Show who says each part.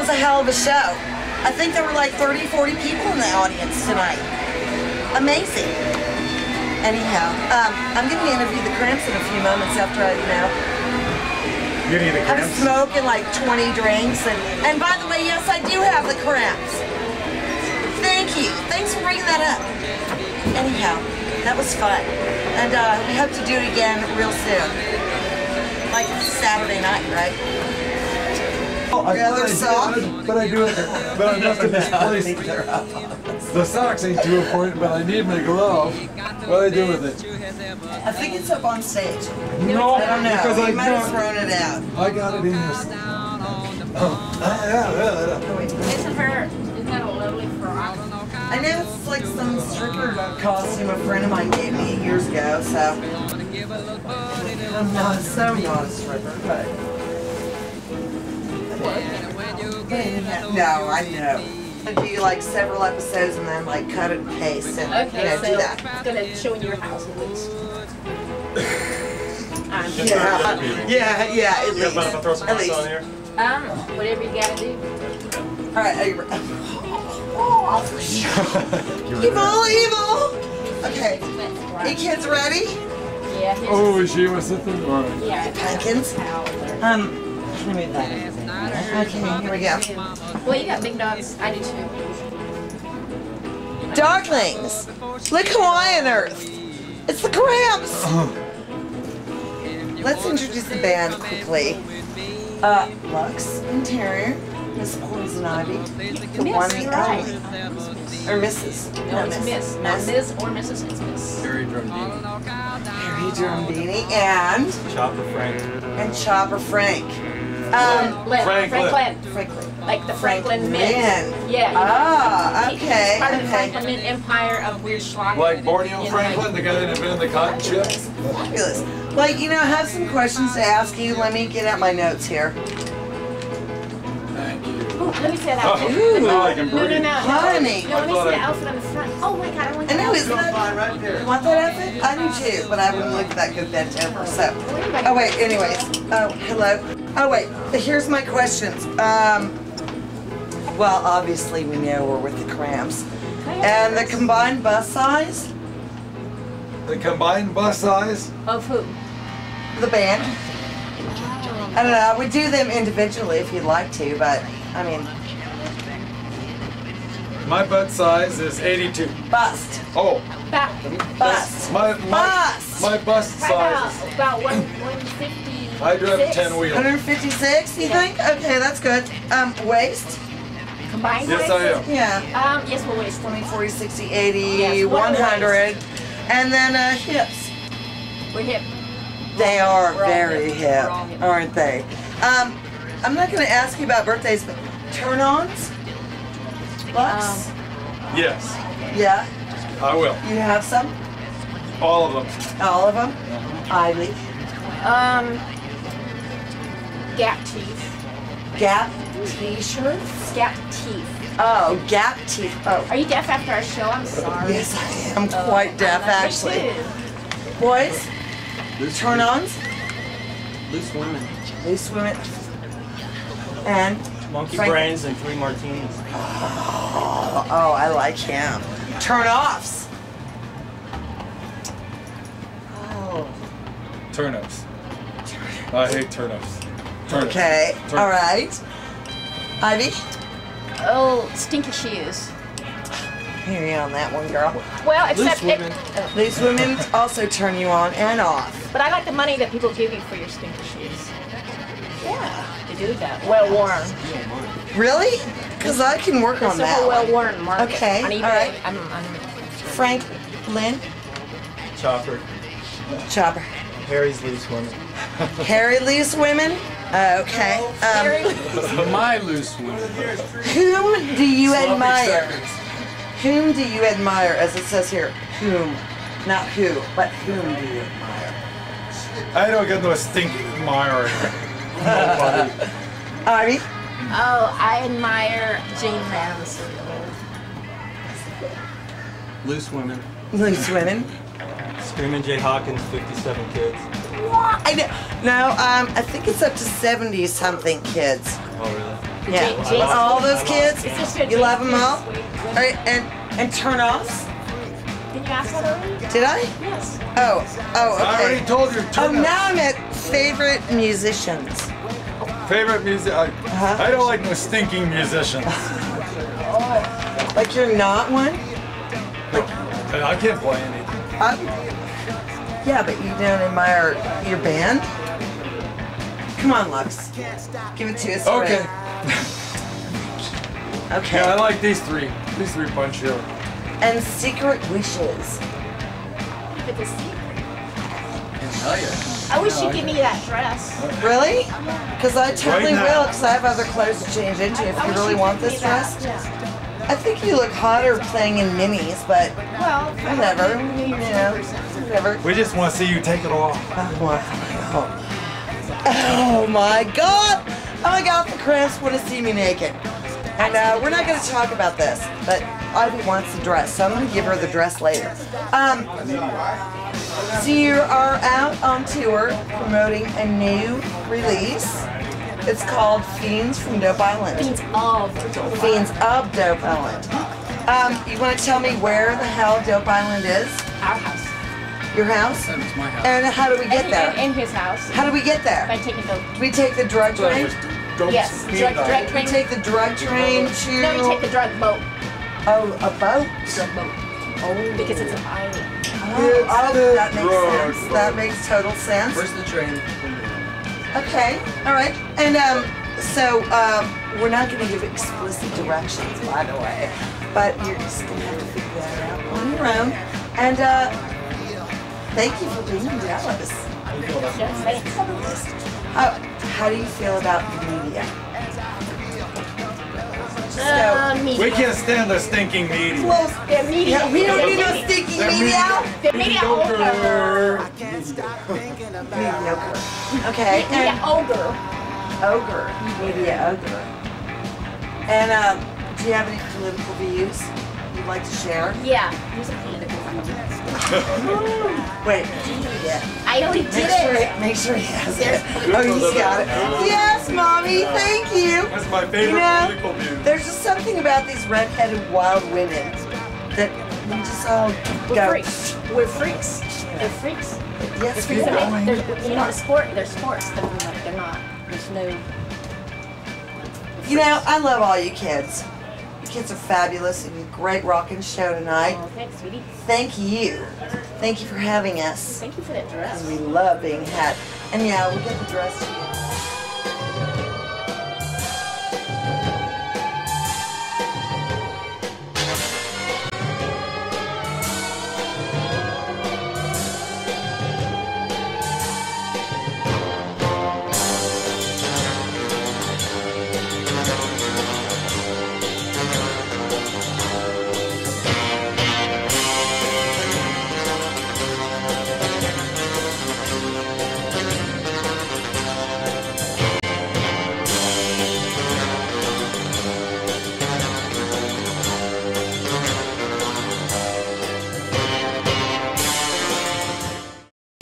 Speaker 1: was a hell of a show. I think there were like 30, 40 people in the audience tonight. Amazing. Anyhow, I'm going to interview the Cramps in a few moments after I,
Speaker 2: You need the
Speaker 1: I'm
Speaker 2: Cramps?
Speaker 1: smoking like 20 drinks. And by the way, yes, I do have the Cramps. Thank you. Thanks for bringing that up. Anyhow, that was fun. And we hope to do it again real soon. Like Saturday night, right?
Speaker 2: Oh,
Speaker 1: Your other sock?
Speaker 2: But I must have misplaced the socks ain't too important, but I need my glove. What do I do with it?
Speaker 1: I think it's up on stage.
Speaker 2: No,
Speaker 1: I don't know.
Speaker 2: because
Speaker 1: You might have thrown it out.
Speaker 2: I got it in this.
Speaker 3: Isn't that a lovely frock?
Speaker 1: I know it's like some stripper costume a friend of mine gave me years ago, so I'm not a stripper, but no, I know. I do like several episodes and then like cut and paste and
Speaker 3: Okay, so
Speaker 1: do that.
Speaker 3: it's gonna show in your house at least.
Speaker 1: Yeah, at least.
Speaker 4: Throw some
Speaker 1: At
Speaker 4: hot
Speaker 1: least.
Speaker 4: on here.
Speaker 3: Whatever you gotta do.
Speaker 1: All right, are you evil! Okay, you kids ready?
Speaker 3: Yeah.
Speaker 2: Oh, is she was sitting?
Speaker 3: Yeah.
Speaker 1: Pumpkins. Let me move that. Okay, here we go.
Speaker 3: Well, you got big dogs. I do too.
Speaker 1: Darklings, look Hawaiian Earth. It's the Cramps. Let's introduce the band quickly. Lux Interior, Miss Poison Ivy, the one and
Speaker 3: right.
Speaker 1: only. Or Mrs.
Speaker 3: No, it's Miss. Not Ms. or Mrs. It's Miss.
Speaker 2: Harry Drumdini.
Speaker 1: Harry Drumbini and
Speaker 4: Chopper Frank.
Speaker 1: Chopper Frank.
Speaker 3: Franklin.
Speaker 1: Franklin.
Speaker 3: Like the Franklin Mint. Yeah.
Speaker 1: Ah, okay.
Speaker 3: He's part of the Franklin Mint empire of weird schlock.
Speaker 2: Like Borneo Franklin, the guy that invented the cotton chips.
Speaker 1: Fabulous. Like, I have some questions to ask you. Let me get out my notes here.
Speaker 2: Thank you.
Speaker 3: Ooh, let me see that outfit.
Speaker 1: Ooh.
Speaker 2: Now I can
Speaker 3: No,
Speaker 2: breathe.
Speaker 1: Honey.
Speaker 3: No, let me see the outfit on the front. Oh my god, I want
Speaker 1: I
Speaker 3: that
Speaker 1: know,
Speaker 3: outfit.
Speaker 1: isn't that
Speaker 4: Right there.
Speaker 1: You want that outfit? I do too, but I wouldn't look that good bent over, so. Oh wait, anyways. Oh, hello. Oh wait, here's my questions. Well, obviously we know we're with the Cramps. And the combined bus size?
Speaker 2: The combined bus size?
Speaker 3: Of who?
Speaker 1: The band? I don't know, I would do them individually if you'd like to, but, I mean,
Speaker 2: My butt size is 82.
Speaker 1: bust.
Speaker 2: Oh,
Speaker 1: Bust.
Speaker 2: my
Speaker 1: Bust.
Speaker 2: bust size is.
Speaker 3: About 150.
Speaker 2: I drive 10 wheels.
Speaker 1: 156, you think? Okay, that's good. Waist?
Speaker 3: Combined
Speaker 2: Yes,
Speaker 3: waist?
Speaker 2: I am.
Speaker 1: Yeah.
Speaker 3: Yes, what waist?
Speaker 1: 20, 40, 60, 80,
Speaker 3: Yes, what
Speaker 1: 100. And then hips.
Speaker 3: We're hip.
Speaker 1: They are
Speaker 3: We're all
Speaker 1: very
Speaker 3: hip.
Speaker 1: hip,
Speaker 3: We're all hip.
Speaker 1: aren't they? I'm not going to ask you about birthdays, but turn-ons? Lux?
Speaker 2: Yes,
Speaker 1: Yeah?
Speaker 2: I will.
Speaker 1: You have some?
Speaker 2: All of them.
Speaker 1: All of them? Ivy?
Speaker 3: Gap teeth.
Speaker 1: Gap t-shirts?
Speaker 3: Gap teeth.
Speaker 1: Oh, Gap teeth. Oh.
Speaker 3: Are you deaf after our show? I'm sorry.
Speaker 1: Yes, I am quite deaf,
Speaker 3: Me
Speaker 1: actually.
Speaker 3: too.
Speaker 1: Boys? Turn-ons?
Speaker 4: Loose women.
Speaker 1: Loose women? And?
Speaker 4: Monkey
Speaker 1: Frank-
Speaker 4: brains and 3 martinis.
Speaker 1: Oh, I like him. Turn-offs? Oh.
Speaker 2: Turnips. I hate turnips. Turnips.
Speaker 1: Okay,
Speaker 2: Turnips.
Speaker 1: all right. Ivy?
Speaker 3: Oh, stinky shoes.
Speaker 1: Hear you on that one, girl.
Speaker 3: Well, except
Speaker 4: Loose women.
Speaker 1: These women also turn you on and off.
Speaker 3: But I like the money that people give you for your stinky shoes.
Speaker 1: Yeah.
Speaker 3: They do that. Well worn.
Speaker 1: Really? Because I can work on
Speaker 3: It's a
Speaker 1: that
Speaker 3: whole well
Speaker 1: one.
Speaker 3: worn market.
Speaker 1: Okay,
Speaker 3: On eBay.
Speaker 1: all right.
Speaker 3: I'm
Speaker 1: Frank, Lynn,
Speaker 4: Chopper.
Speaker 1: Chopper.
Speaker 4: Harry's loose women.
Speaker 1: Harry Loose Women? Okay.
Speaker 2: My loose women.
Speaker 1: Whom do you
Speaker 2: Sloppy
Speaker 1: admire?
Speaker 2: seconds.
Speaker 1: Whom do you admire, as it says here? Whom. Not who, but whom do you admire?
Speaker 2: I don't get no stinking admiring. Nobody.
Speaker 1: Ivy?
Speaker 3: Oh, I admire Jane Mansfield.
Speaker 4: Loose women.
Speaker 1: Loose Women.
Speaker 4: Screaming Jay Hawkins, 57 kids.
Speaker 1: I know. No, I think it's up to 70-something kids.
Speaker 4: Oh, really?
Speaker 1: Yeah.
Speaker 3: Jason.
Speaker 1: All those kids,
Speaker 3: It's just a
Speaker 1: you love them
Speaker 3: Jason
Speaker 1: all?
Speaker 3: Sweet.
Speaker 1: All right, and turn-offs?
Speaker 3: Did you ask that already?
Speaker 1: Did I?
Speaker 3: Yes.
Speaker 1: Oh,
Speaker 2: I already
Speaker 1: okay.
Speaker 2: told you.
Speaker 1: Oh,
Speaker 2: Turn up.
Speaker 1: now I'm at favorite musicians.
Speaker 2: Favorite music? I don't like no stinking musicians.
Speaker 1: Like you're not one?
Speaker 2: I can't play anything.
Speaker 1: Yeah, but you don't admire your band? Come on, Lux. Give it to us.
Speaker 2: Okay.
Speaker 1: Okay.
Speaker 2: Yeah, I like these three. These three punch here.
Speaker 1: And secret wishes.
Speaker 3: Keep it a secret.
Speaker 2: Hell yeah.
Speaker 3: I wish you'd give me that dress.
Speaker 1: Really? Because I totally
Speaker 2: Right now.
Speaker 1: will, because I have other clothes to change into if
Speaker 3: I
Speaker 1: you
Speaker 3: wish
Speaker 1: really
Speaker 3: you'd
Speaker 1: want
Speaker 3: give
Speaker 1: this
Speaker 3: me that.
Speaker 1: dress.
Speaker 3: Yeah.
Speaker 1: I think you look hotter playing in minis, but
Speaker 3: Well,
Speaker 1: whatever. You know, whatever.
Speaker 2: We just want to see you take it off.
Speaker 1: Oh my god! Oh my god, the cramps want to see me naked. And we're not going to talk about this, but Ivy wants the dress, so I'm going to give her the dress later. So you are out on tour promoting a new release. It's called Fiends from Dope Island.
Speaker 3: Fiends of Dope
Speaker 1: Fiends of Dope Island. You want to tell me where the hell Dope Island is?
Speaker 3: Our house.
Speaker 1: Your house?
Speaker 2: That's my house.
Speaker 1: And how do we get there?
Speaker 3: In his house.
Speaker 1: How do we get
Speaker 3: By
Speaker 1: there?
Speaker 3: taking the.
Speaker 1: Do we take the drug train?
Speaker 3: Yes. Drug
Speaker 1: We
Speaker 3: train.
Speaker 1: take the drug train to...
Speaker 3: No, you take the drug boat.
Speaker 1: Oh, a boat?
Speaker 3: Drug boat. Oh. Because it's an island.
Speaker 1: Oh, that makes
Speaker 2: drug
Speaker 1: sense.
Speaker 2: boat.
Speaker 1: That makes total sense.
Speaker 5: Where's the train?
Speaker 1: Okay, all right. And so we're not going to give explicit directions, by the way, but you're just going to have to figure that out on your own. And thank you for being in Dallas.
Speaker 3: Yes, thanks.
Speaker 1: How do you feel about the media?
Speaker 3: Media.
Speaker 2: We can't stand the stinking media.
Speaker 1: Well,
Speaker 3: The media.
Speaker 1: yeah, we don't need no
Speaker 3: The
Speaker 1: stinking
Speaker 2: The
Speaker 1: media.
Speaker 3: The media ogre.
Speaker 1: Mediocre. Okay,
Speaker 3: Media
Speaker 1: and
Speaker 3: ogre.
Speaker 1: ogre, media ogre. And do you have any political views you'd like to share?
Speaker 3: Yeah. Here's a political.
Speaker 1: Wait, do you need it?
Speaker 3: I already did it.
Speaker 1: Make sure he has it. Oh, he's got it. Yes, Mommy, thank you.
Speaker 2: That's my favorite
Speaker 1: You know,
Speaker 2: political view.
Speaker 1: there's just something about these red-headed wild women that we just all
Speaker 3: We're
Speaker 1: go.
Speaker 3: freaks. We're freaks. They're freaks.
Speaker 1: Yes, we
Speaker 3: Freaks that
Speaker 1: are.
Speaker 3: make- they're- you know, they're sports. They're not. There's no.
Speaker 1: You know, I love all you kids. You kids are fabulous. It was a great rockin' show tonight.
Speaker 3: Oh, thanks, sweetie.
Speaker 1: Thank you. Thank you for having us.
Speaker 3: Thank you for that dress.
Speaker 1: We love being had. And yeah, we'll get the dress to you.